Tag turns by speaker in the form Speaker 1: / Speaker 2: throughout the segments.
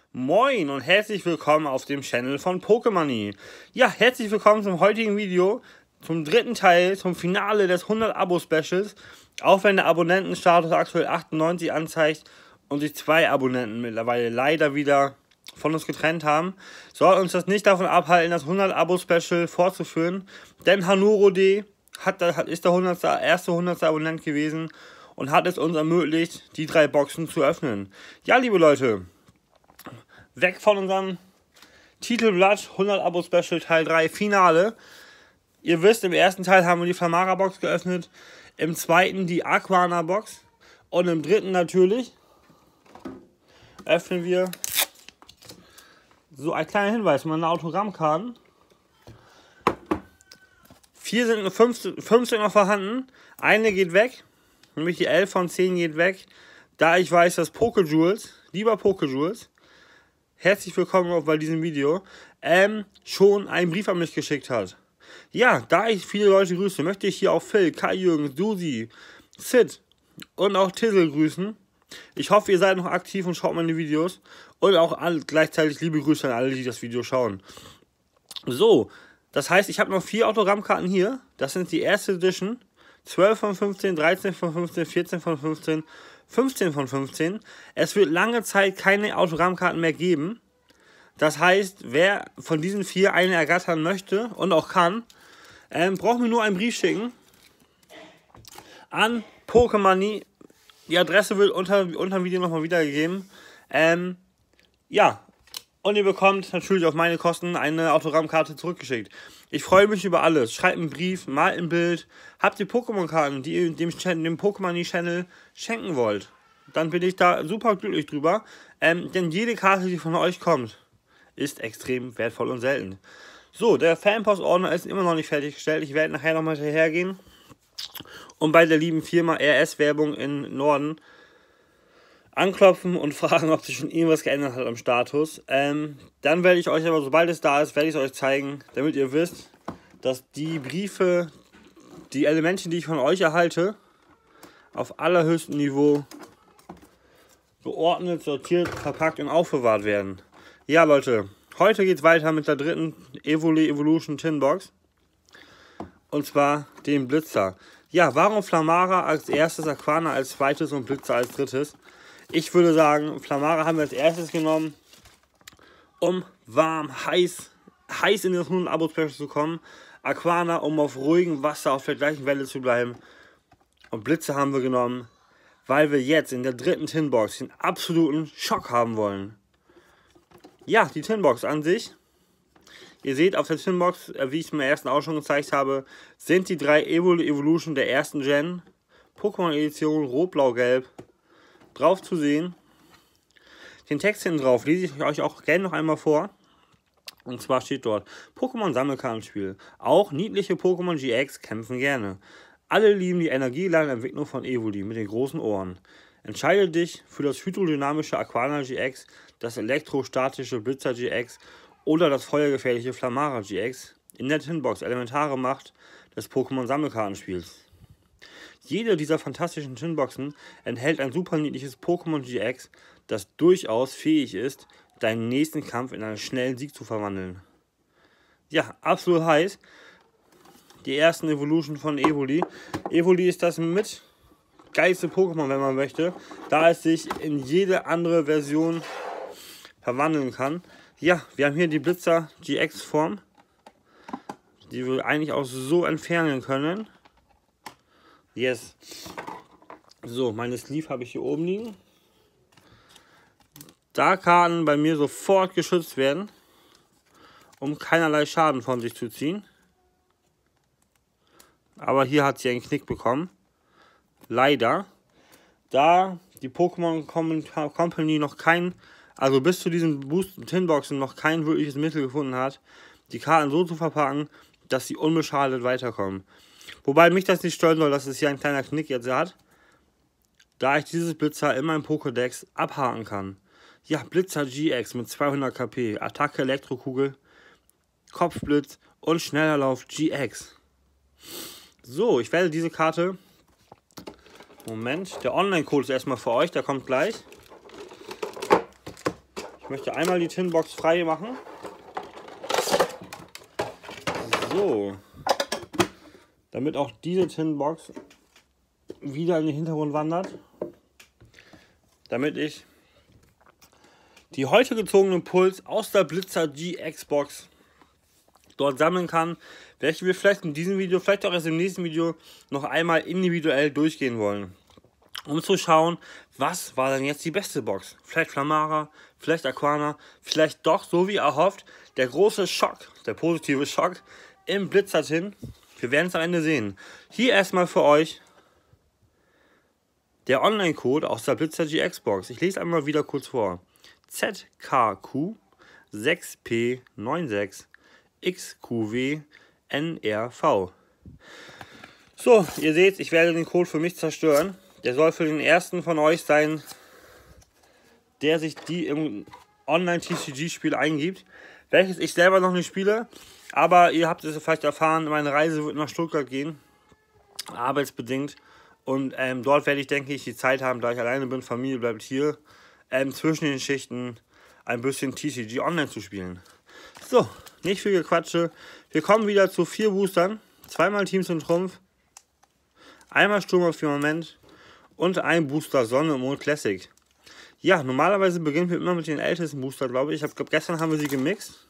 Speaker 1: Moin und herzlich willkommen auf dem Channel von Pokémon. Ja, herzlich willkommen zum heutigen Video, zum dritten Teil, zum Finale des 100 Abo-Specials. Auch wenn der Abonnentenstatus aktuell 98 anzeigt und sich 2 Abonnenten mittlerweile leider wieder von uns getrennt haben, soll uns das nicht davon abhalten, das 100 Abo-Special fortzuführen. Denn Hanuro D. ist der erste 100. Abonnent gewesen und hat es uns ermöglicht, die 3 Boxen zu öffnen. Ja, liebe Leute, weg von unserem Titelblatt 100 Abo Special Teil 3 Finale. Ihr wisst, im ersten Teil haben wir die Flamara Box geöffnet, im zweiten die Aquana Box und im dritten natürlich öffnen wir so ein kleiner Hinweis, meine Autogrammkarten. 5 sind noch vorhanden, eine geht weg, nämlich die 11 von 10 geht weg, da ich weiß, dass Pokéjules, lieber Pokéjules, herzlich willkommen bei diesem Video, schon einen Brief an mich geschickt hat. Ja, da ich viele Leute grüße, möchte ich hier auch Phil, Kai Jürgens, Dusi, Sid und auch Tizzle grüßen. Ich hoffe, ihr seid noch aktiv und schaut meine Videos. Und auch gleichzeitig liebe Grüße an alle, die das Video schauen. So, das heißt, ich habe noch 4 Autogrammkarten hier. Das sind die erste Edition. 12 von 15, 13 von 15, 14 von 15, 15 von 15. Es wird lange Zeit keine Autogrammkarten mehr geben. Das heißt, wer von diesen 4 eine ergattern möchte und auch kann, braucht mir nur einen Brief schicken an Pokémon. Die Adresse wird unter dem Video nochmal wiedergegeben. Ja, und ihr bekommt natürlich auf meine Kosten eine Autogrammkarte zurückgeschickt. Ich freue mich über alles. Schreibt einen Brief, malt ein Bild. Habt ihr Pokémon-Karten, die ihr dem Pokémon-Channel schenken wollt, dann bin ich da super glücklich drüber. Denn jede Karte, die von euch kommt, ist extrem wertvoll und selten. So, der Fanpost-Ordner ist immer noch nicht fertiggestellt. Ich werde nachher nochmal hinterhergehen und bei der lieben Firma RS-Werbung in Norden anklopfen und fragen, ob sich schon irgendwas geändert hat am Status. Dann werde ich euch aber, sobald es da ist, werde ich es euch zeigen, damit ihr wisst, dass die Briefe, die Elemente, die ich von euch erhalte, auf allerhöchstem Niveau geordnet, sortiert, verpackt und aufbewahrt werden. Ja, Leute, heute geht es weiter mit der dritten Evoli Evolution Tin Box. Und zwar dem Blitzer. Ja, warum Flamara als erstes, Aquana als zweites und Blitzer als drittes? Ich würde sagen, Flamara haben wir als erstes genommen, um warm, heiß in das 100 Abo Special zu kommen. Aquana, um auf ruhigem Wasser auf der gleichen Welle zu bleiben. Und Blitzer haben wir genommen, weil wir jetzt in der dritten Tinbox den absoluten Schock haben wollen. Ja, die Tinbox an sich. Ihr seht auf der Tinbox, wie ich es im ersten auch schon gezeigt habe, sind die 3 Evolution der ersten Gen, Pokémon Edition Rot, Blau, Gelb, drauf zu sehen. Den Text hinten drauf lese ich euch auch gerne noch einmal vor. Und zwar steht dort: Pokémon Sammelkartenspiel. Auch niedliche Pokémon GX kämpfen gerne. Alle lieben die energiegeladene Entwicklung von Evoli mit den großen Ohren. Entscheide dich für das hydrodynamische Aquana GX, das elektrostatische Blitzer GX oder das feuergefährliche Flamara GX in der Tinbox elementare Macht des Pokémon Sammelkartenspiels. Jede dieser fantastischen Tinboxen enthält ein super niedliches Pokémon GX, das durchaus fähig ist, deinen nächsten Kampf in einen schnellen Sieg zu verwandeln. Ja, absolut heiß. Die ersten Evolution von Evoli. Evoli ist das mit geilste Pokémon, wenn man möchte, da es sich in jede andere Version verwandeln kann. Ja, wir haben hier die Blitzer GX Form, die wir eigentlich auch so entfernen können. Yes. So, meine Sleeve habe ich hier oben liegen. Da kann bei mir sofort geschützt werden, um keinerlei Schaden von sich zu ziehen. Aber hier hat sie einen Knick bekommen. Leider. Da die Pokémon Company noch also bis zu diesen Tinboxen noch kein wirkliches Mittel gefunden hat, die Karten so zu verpacken, dass sie unbeschadet weiterkommen. Wobei mich das nicht stört soll, dass es hier ein kleiner Knick jetzt hat, da ich dieses Blitzer in meinem Pokédex abhaken kann. Ja, Blitzer GX mit 200 KP, Attacke Elektrokugel, Kopfblitz und schneller Lauf GX. So, ich werde diese Karte, Moment, der Online-Code ist erstmal für euch, der kommt gleich. Ich möchte einmal die Tinbox frei machen. So. Damit auch diese Tinbox wieder in den Hintergrund wandert. Damit ich die heute gezogenen Puls aus der Blitzer GX-Box dort sammeln kann, welche wir vielleicht in diesem Video, vielleicht auch erst im nächsten Video noch einmal individuell durchgehen wollen. Um zu schauen, was war denn jetzt die beste Box? Vielleicht Flamara, vielleicht Aquana, vielleicht doch, so wie erhofft, der große Schock, der positive Schock im Blitzer-Tin. Wir werden es am Ende sehen. Hier erstmal für euch der Online-Code aus der Blitzer GX-Box. Ich lese einmal wieder kurz vor. ZKQ 6P96 XQW NRV. So, ihr seht, ich werde den Code für mich zerstören. Der soll für den ersten von euch sein, der sich die im Online-TCG-Spiel eingibt, welches ich selber noch nicht spiele. Aber ihr habt es vielleicht erfahren, meine Reise wird nach Stuttgart gehen, arbeitsbedingt. Und dort werde ich, denke ich, die Zeit haben, da ich alleine bin, Familie bleibt hier, zwischen den Schichten ein bisschen TCG Online zu spielen. So, nicht viel Gequatsche. Wir kommen wieder zu 4 Boostern, zweimal Teams und Trumpf, einmal Sturm auf Firmament und ein Booster Sonne und Mond Classic. Ja, normalerweise beginnen wir immer mit den ältesten Booster, glaube ich. Ich glaube, gestern haben wir sie gemixt.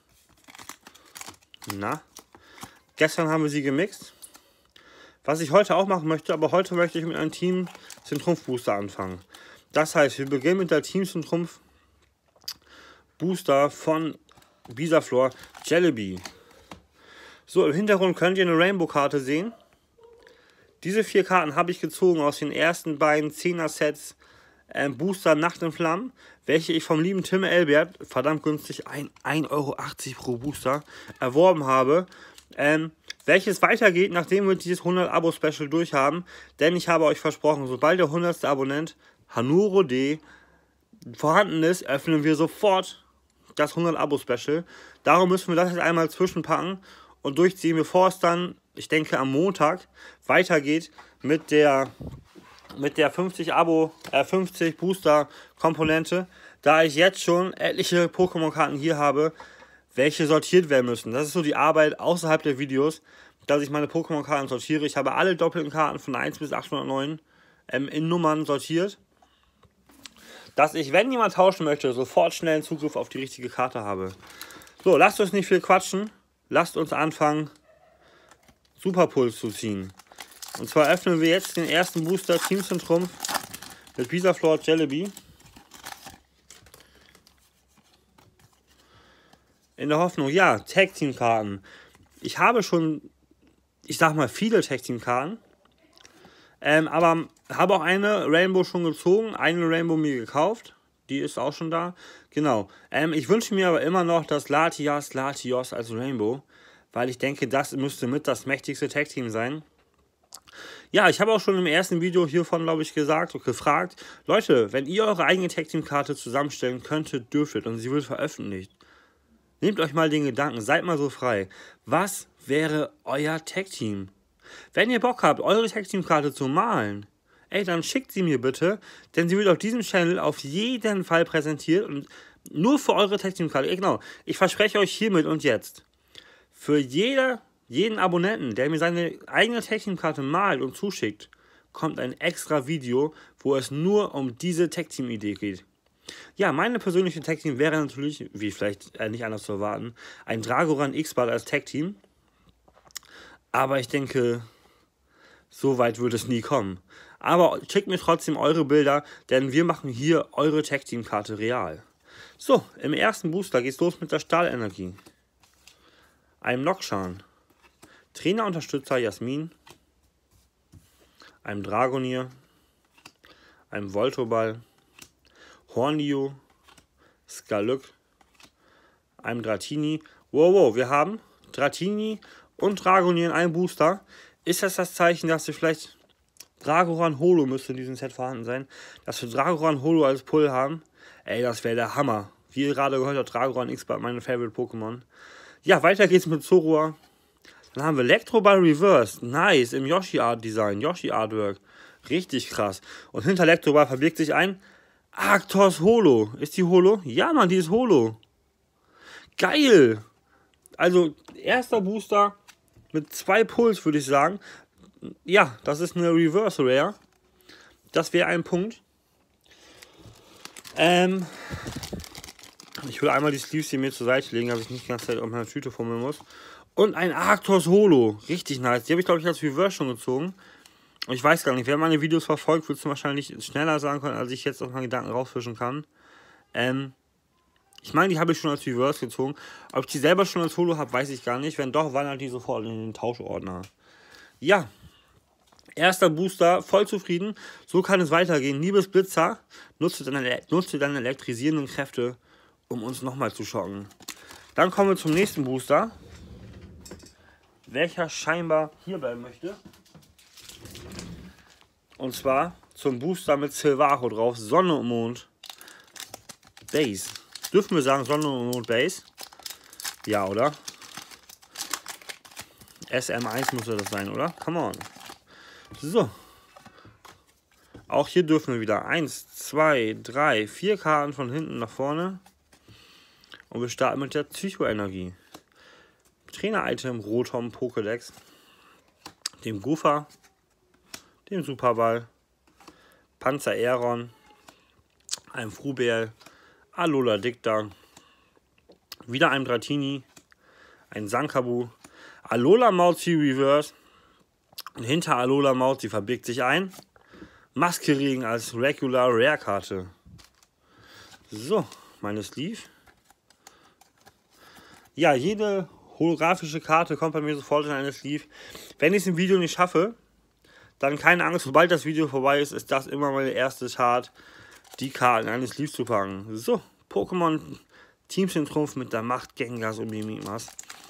Speaker 1: Gestern haben wir sie gemixt. Was ich heute auch machen möchte, aber heute möchte ich mit einem Team den Trumpf Booster anfangen. Das heißt, wir beginnen mit der Teams und Trumpf Booster von Bisaflor Jellyby. So, im Hintergrund könnt ihr eine Rainbow-Karte sehen. Diese 4 Karten habe ich gezogen aus den ersten beiden 10er-Sets Booster Nacht in Flammen, welche ich vom lieben Tim Elbert, verdammt günstig, 1,80 € pro Booster, erworben habe. Welches weitergeht, nachdem wir dieses 100 Abo-Special durchhaben. Denn ich habe euch versprochen, sobald der 100. Abonnent Hanuro D vorhanden ist, öffnen wir sofort das 100 Abo-Special. Darum müssen wir das jetzt einmal zwischenpacken und durchziehen, bevor es dann, ich denke am Montag, weitergeht mit der 50 Booster Komponente, da ich jetzt schon etliche Pokémon-Karten hier habe, welche sortiert werden müssen. Das ist so die Arbeit außerhalb der Videos, dass ich meine Pokémon-Karten sortiere. Ich habe alle doppelten Karten von 1 bis 809 in Nummern sortiert, dass ich, wenn jemand tauschen möchte, sofort schnellen Zugriff auf die richtige Karte habe. So, lasst uns nicht viel quatschen. Lasst uns anfangen, Superpuls zu ziehen. Und zwar öffnen wir jetzt den ersten Booster Teams und Trumpf mit Bisaflor Jellyby. In der Hoffnung, ja, Tag-Team-Karten. Ich habe schon, ich sag mal, viele Tag-Team-Karten. Aber habe auch eine Rainbow schon gezogen, eine Rainbow mir gekauft. Die ist auch schon da. Genau. Ich wünsche mir aber immer noch das Latios als Rainbow, weil ich denke, das müsste mit das mächtigste Tag-Team sein. Ja, ich habe auch schon im ersten Video hiervon, glaube ich, gesagt und gefragt, Leute, wenn ihr eure eigene Tag-Team-Karte zusammenstellen könntet, dürftet und sie wird veröffentlicht, nehmt euch mal den Gedanken, seid mal so frei. Was wäre euer Tag-Team? Wenn ihr Bock habt, eure Tag-Team-Karte zu malen, dann schickt sie mir bitte, denn sie wird auf diesem Channel auf jeden Fall präsentiert und nur für eure Tag-Team-Karte. Genau, ich verspreche euch hiermit und jetzt, für jeden Abonnenten, der mir seine eigene Tag-Team-Karte malt und zuschickt, kommt ein extra Video, wo es nur um diese Tag-Team-Idee geht. Ja, meine persönliche Tag-Team wäre natürlich, wie vielleicht nicht anders zu erwarten, ein Dragoran X-Ball als Tag-Team. Aber ich denke, so weit wird es nie kommen. Aber schickt mir trotzdem eure Bilder, denn wir machen hier eure Tag-Team-Karte real. So, im ersten Booster geht's los mit der Stahlenergie. Einem Nokshan. Trainerunterstützer Jasmin. Einem Dragonier. Einem Voltoball. Hornio. Skaluk. Einem Dratini. Wow, wir haben Dratini und Dragonier in einem Booster. Ist das Zeichen, dass wir vielleicht Dragoran Holo müsste in diesem Set vorhanden sein, dass wir Dragoran Holo als Pull haben? Das wäre der Hammer. Wie ihr gerade gehört habt, Dragoran X-Ball, meine Favorite Pokémon. Ja, weiter geht's mit Zorua. Dann haben wir Electroball Reverse. Nice, im Yoshi Art Design, Yoshi Artwork. Richtig krass. Und hinter Electroball verbirgt sich ein Arctos Holo. Ist die Holo? Ja, Mann, die ist Holo. Geil. Also, erster Booster mit 2 Puls, würde ich sagen. Ja, das ist eine Reverse Rare. Das wäre ein Punkt. Ich will einmal die Sleeves hier mir zur Seite legen, dass ich nicht die ganze Zeit auf meiner Tüte fummeln muss. Und ein Arctos Holo. Richtig nice. Die habe ich, glaube ich, als Reverse schon gezogen. Und ich weiß gar nicht, wer meine Videos verfolgt, wird es wahrscheinlich schneller sagen können, als ich jetzt aus meinen Gedanken rausfischen kann. Ich meine, die habe ich schon als Reverse gezogen. Ob ich die selber schon als Holo habe, weiß ich gar nicht. Wenn doch, wandert die sofort in den Tauschordner. Ja. Erster Booster, voll zufrieden. So kann es weitergehen. Liebes Blitzer, nutze deine elektrisierenden Kräfte, um uns nochmal zu schocken. Dann kommen wir zum nächsten Booster, welcher scheinbar hier bleiben möchte. Und zwar zum Booster mit Silvaro drauf. Sonne und Mond. Base. Dürfen wir sagen Sonne und Mond Base? Ja, oder? SM1 müsste das sein, oder? Come on. So. Auch hier dürfen wir wieder 1, 2, 3, 4 Karten von hinten nach vorne. Und wir starten mit der Psychoenergie. Trainer-Item Rotom Pokédex. Dem Goofer. Dem Superball. Panzer Aeron. Einem Frubel. Alola Dicta. Wieder ein Dratini. Ein Sankabu. Alola Mauzi Reverse. Und hinter Alola Mauzi verbirgt sich ein Maskering als Regular Rare Karte. So, meine Sleeve. Ja, jede holographische Karte kommt bei mir sofort in eine Sleeve. Wenn ich es im Video nicht schaffe, dann keine Angst, sobald das Video vorbei ist, ist das immer meine erste Tat, die Karten in eine Sleeve zu packen. So, Pokémon Teams in Trumpf mit der Macht Gengas und Mimimas.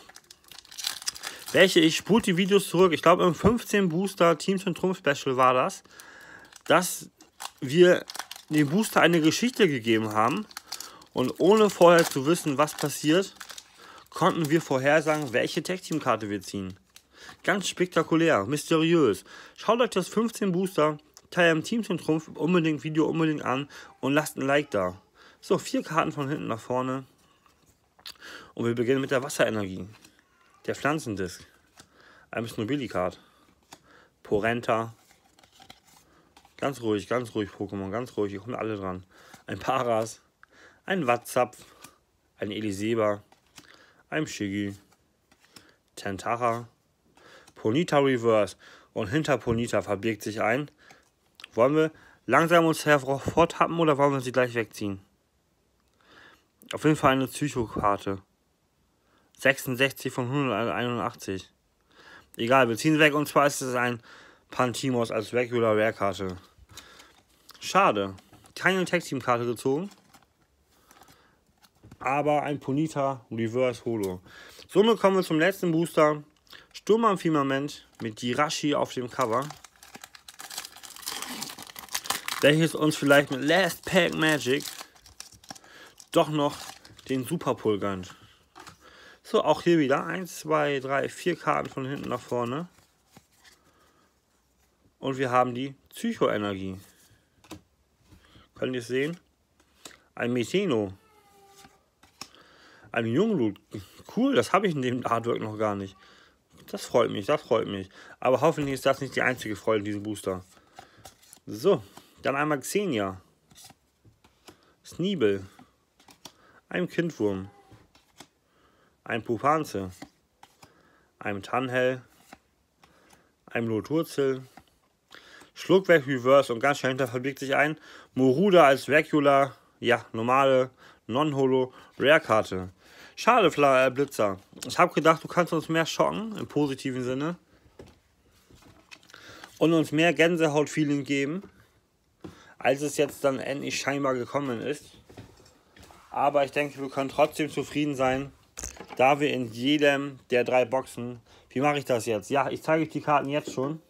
Speaker 1: Welche ich spult die Videos zurück. Ich glaube im 15 Booster Teams in Trumpf Special war das, dass wir dem Booster eine Geschichte gegeben haben und ohne vorher zu wissen, was passiert, konnten wir vorhersagen, welche Tag-Team-Karte wir ziehen. Ganz spektakulär, mysteriös. Schaut euch das 15 Booster Teil Teams in Trumpf Video unbedingt an und lasst ein Like da. So, 4 Karten von hinten nach vorne. Und wir beginnen mit der Wasserenergie. Der Pflanzendisk. Ein Snobili-Card. Porenta. Ganz ruhig, Pokémon, ganz ruhig. Hier kommen alle dran. Ein Paras. Ein Watzapf. Ein Eliseba. Ein Shiggy. Tentara. Ponyta Reverse. Und hinter Ponyta verbirgt sich ein. Wollen wir langsam uns hervortappen oder wollen wir sie gleich wegziehen? Auf jeden Fall eine Psychokarte. 66 von 181. Egal, wir ziehen weg und zwar ist es ein Pantimos als Regular Rare Karte. Schade. Keine Tag-Team-Karte gezogen. Aber ein Ponyta Reverse Holo. Somit kommen wir zum letzten Booster. Sturm am Firmament mit Jirachi auf dem Cover. Welches uns vielleicht mit Last Pack Magic doch noch den Superpull gönnt. So, auch hier wieder 1, 2, 3, 4 Karten von hinten nach vorne. Und wir haben die Psychoenergie. Könnt ihr es sehen? Ein Meteno. Ein Jungblut. Cool, das habe ich in dem Artwork noch gar nicht. Das freut mich, das freut mich. Aber hoffentlich ist das nicht die einzige Freude in diesem Booster. So, dann einmal Xenia. Sneebel. Ein Kindwurm. Ein Pupanze. Ein Tanhell. Ein Loturzel. Schluckwerk Reverse und ganz schnell hinter verbirgt sich ein Moruda als Regular, ja, normale Non-Holo Rare-Karte. Schade, Blitzer. Ich habe gedacht, du kannst uns mehr schocken, im positiven Sinne. Und uns mehr Gänsehaut-Feeling geben, als es jetzt dann endlich scheinbar gekommen ist. Aber ich denke, wir können trotzdem zufrieden sein, da wir in jedem der 3 Boxen... Wie mache ich das jetzt? Ja, ich zeige euch die Karten jetzt schon.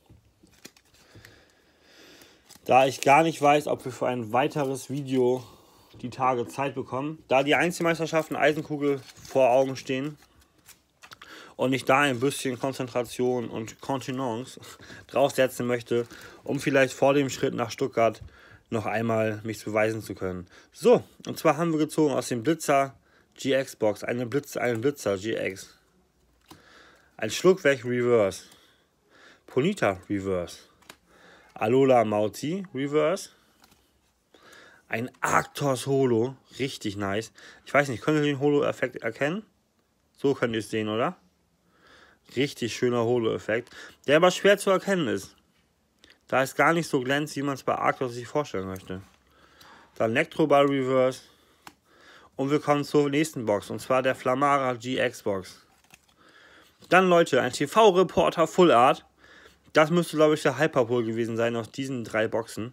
Speaker 1: Da ich gar nicht weiß, ob wir für ein weiteres Video die Tage Zeit bekommen. Da die Einzelmeisterschaften Eisenkugel vor Augen stehen und ich da ein bisschen Konzentration und Kontenance draufsetzen möchte, um vielleicht vor dem Schritt nach Stuttgart noch einmal mich beweisen zu können. So, und zwar haben wir gezogen aus dem Blitzer GX Box, einen Blitzer GX. Ein Schluckweg Reverse. Ponyta Reverse. Alola Mauzi Reverse. Ein Arctos Holo. Richtig nice. Ich weiß nicht, könnt ihr den Holo-Effekt erkennen? So könnt ihr es sehen, oder? Richtig schöner Holo-Effekt, der aber schwer zu erkennen ist. Da es gar nicht so glänzt, wie man es bei Arctos sich vorstellen möchte. Dann Nectroball Reverse. Und wir kommen zur nächsten Box, und zwar der Flamara GX Box. Dann, Leute, ein TV-Reporter Full Art. Das müsste, glaube ich, der Hyperpol gewesen sein aus diesen 3 Boxen.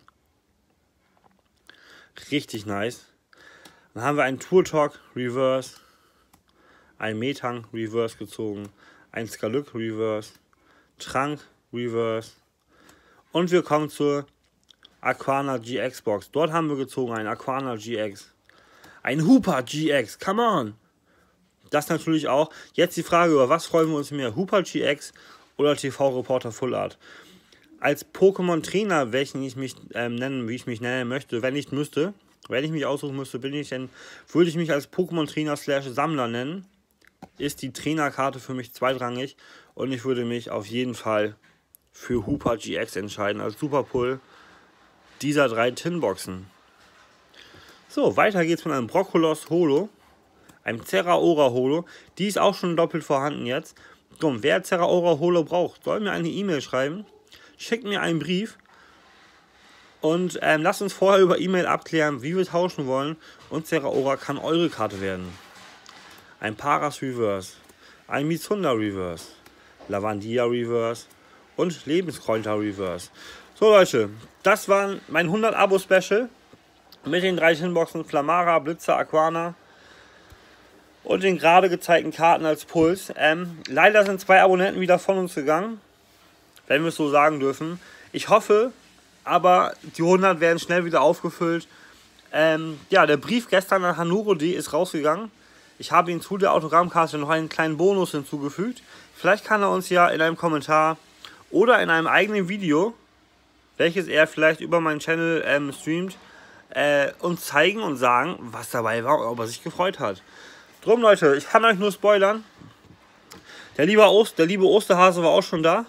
Speaker 1: Richtig nice. Dann haben wir einen Tour Talk Reverse. Ein Metang Reverse gezogen. Ein Skaluk Reverse. Trank Reverse. Und wir kommen zur Aquana GX Box. Dort haben wir gezogen einen Aquana GX. Ein Hooper GX. Come on! Das natürlich auch. Jetzt die Frage, über was freuen wir uns mehr? Hooper GX oder TV-Reporter Full Art? Als Pokémon-Trainer, wie ich mich nennen möchte, wenn ich mich aussuchen müsste, würde ich mich als Pokémon-Trainer / Sammler nennen. Ist die Trainerkarte für mich zweitrangig und ich würde mich auf jeden Fall für Hooper GX entscheiden, als Superpull dieser 3 Tinboxen. So, weiter geht's mit einem Brokkolos Holo, einem Zeraora Holo. Die ist auch schon doppelt vorhanden jetzt. Komm, wer Zeraora Holo braucht, soll mir eine E-Mail schreiben, schickt mir einen Brief und lasst uns vorher über E-Mail abklären, wie wir tauschen wollen, und Zeraora kann eure Karte werden. Ein Paras Reverse, ein Mizunda Reverse, Lavandia Reverse und Lebenskräuter Reverse. So, Leute, das war mein 100 Abo Special mit den 3 Tinboxen Flamara, Blitzer, Aquana und den gerade gezeigten Karten als Puls. Leider sind 2 Abonnenten wieder von uns gegangen, wenn wir es so sagen dürfen. Ich hoffe, aber die 100 werden schnell wieder aufgefüllt. Ja, der Brief gestern an Hanuro D ist rausgegangen. Ich habe ihm zu der Autogrammkarte noch einen kleinen Bonus hinzugefügt. Vielleicht kann er uns ja in einem Kommentar oder in einem eigenen Video, welches er vielleicht über meinen Channel streamt, uns zeigen und sagen, was dabei war und ob er sich gefreut hat. Drum, Leute, ich kann euch nur spoilern. Der liebe Osterhase war auch schon da.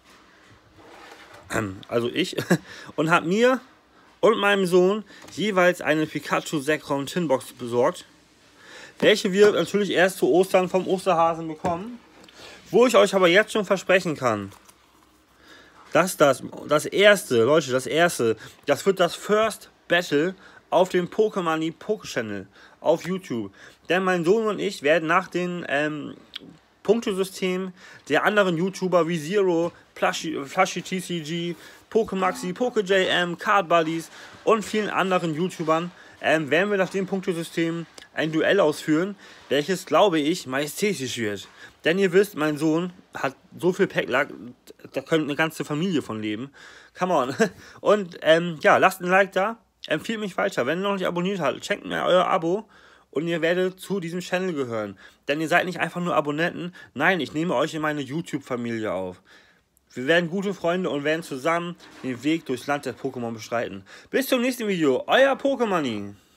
Speaker 1: Also ich. Und hat mir und meinem Sohn jeweils eine Pikachu Zekrom Tinbox besorgt. Welche wir natürlich erst zu Ostern vom Osterhasen bekommen. Wo ich euch aber jetzt schon versprechen kann, dass das erste, Leute, das wird das First Battle auf dem Pokémon Poké-Channel auf YouTube. Denn mein Sohn und ich werden nach den Punktesystem der anderen YouTuber wie Zero, Flashy TCG, Pokemaxi, PokeJM, Card Buddies und vielen anderen YouTubern werden wir nach dem Punktesystem ein Duell ausführen, welches, glaube ich, majestätisch wird. Denn ihr wisst, mein Sohn hat so viel Packlack, da könnte eine ganze Familie von leben. Come on. Und ja, lasst ein Like da, empfiehlt mich weiter. Wenn ihr noch nicht abonniert habt, schenkt mir euer Abo und ihr werdet zu diesem Channel gehören. Denn ihr seid nicht einfach nur Abonnenten, nein, ich nehme euch in meine YouTube-Familie auf. Wir werden gute Freunde und werden zusammen den Weg durchs Land der Pokémon bestreiten. Bis zum nächsten Video, euer Pokémon.